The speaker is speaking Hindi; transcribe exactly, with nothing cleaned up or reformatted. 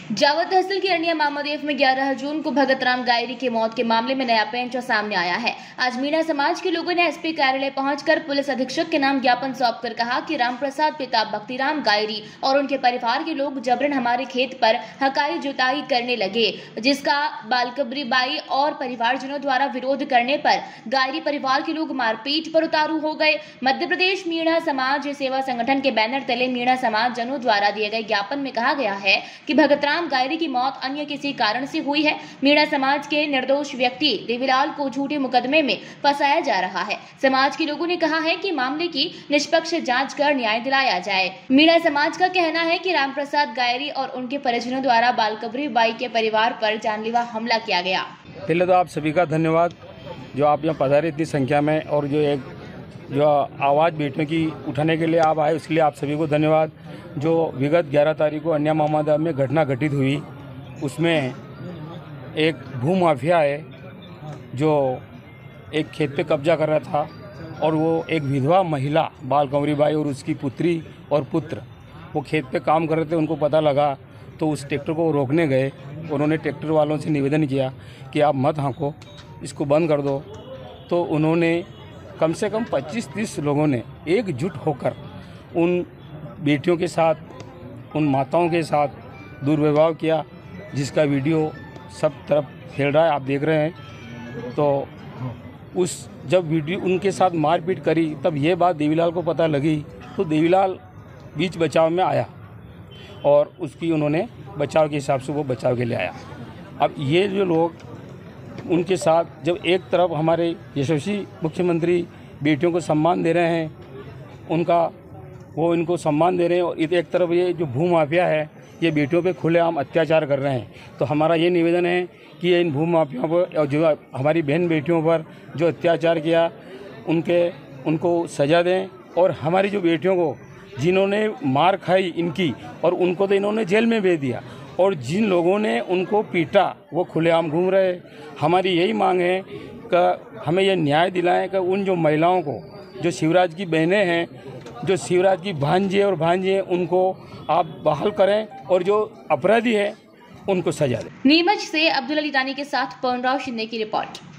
जावद तहसील की अरनिया मामादेव में ग्यारह जून को भगत राम गायरी की मौत के मामले में नया पेंच सामने आया है। आज मीणा समाज के लोगों ने एसपी कार्यालय पहुंचकर पुलिस अधीक्षक के नाम ज्ञापन सौंपकर कहा कि रामप्रसाद पिता भक्तिराम गायरी और उनके परिवार के लोग जबरन हमारे खेत पर हकाई जुताई करने लगे, जिसका बालकबरी बाई और परिवारजनों द्वारा विरोध करने पर गायरी परिवार के लोग मारपीट पर उतारू हो गए। मध्य प्रदेश मीणा समाज सेवा संगठन के बैनर तले मीणा समाज जनों द्वारा दिए गए ज्ञापन में कहा गया है कि भगत राम गायरी की मौत अन्य किसी कारण से हुई है। मीणा समाज के निर्दोष व्यक्ति देवीलाल को झूठे मुकदमे में फंसाया जा रहा है। समाज के लोगों ने कहा है कि मामले की निष्पक्ष जांच कर न्याय दिलाया जाए। मीणा समाज का कहना है कि रामप्रसाद गायरी और उनके परिजनों द्वारा बालकबरी बाई के परिवार पर जानलेवा हमला किया गया। पहले तो आप सभी का धन्यवाद जो आप यहाँ पधारे इतनी संख्या में, और जो एक जो आवाज़ बेटियों की उठाने के लिए आप आए उसके लिए आप सभी को धन्यवाद। जो विगत ग्यारह तारीख को अरनिया मामादेव में घटना घटित हुई, उसमें एक भू माफिया है जो एक खेत पे कब्जा कर रहा था, और वो एक विधवा महिला बालकबरी बाई और उसकी पुत्री और पुत्र वो खेत पे काम कर रहे थे। उनको पता लगा तो उस ट्रैक्टर को रोकने गए। उन्होंने ट्रैक्टर वालों से निवेदन किया कि आप मत हाँको, इसको बंद कर दो। तो उन्होंने कम से कम पच्चीस तीस लोगों ने एकजुट होकर उन बेटियों के साथ, उन माताओं के साथ दुर्व्यवहार किया, जिसका वीडियो सब तरफ फैल रहा है, आप देख रहे हैं। तो उस जब वीडियो उनके साथ मारपीट करी तब ये बात देवीलाल को पता लगी, तो देवीलाल बीच बचाव में आया और उसकी उन्होंने बचाव के हिसाब से वो बचाव के लिए आया। अब ये जो लोग उनके साथ, जब एक तरफ हमारे यशस्वी मुख्यमंत्री बेटियों को सम्मान दे रहे हैं, उनका वो इनको सम्मान दे रहे हैं, और एक तरफ ये जो भू माफिया है ये बेटियों पे खुलेआम अत्याचार कर रहे हैं। तो हमारा ये निवेदन है कि ये इन भू माफियाओं पर और जो हमारी बहन बेटियों पर जो अत्याचार किया उनके उनको सज़ा दें, और हमारी जो बेटियों को जिन्होंने मार खाई इनकी, और उनको तो इन्होंने जेल में भेज दिया, और जिन लोगों ने उनको पीटा वो खुलेआम घूम रहे। हमारी यही मांग है कि हमें ये न्याय दिलाएं कि उन जो महिलाओं को, जो शिवराज की बहनें हैं, जो शिवराज की भांजे और भांजे हैं, उनको आप बहाल करें, और जो अपराधी है उनको सजा दें। नीमच से अब्दुल अली रानी के साथ पवन राव शिंदे की रिपोर्ट।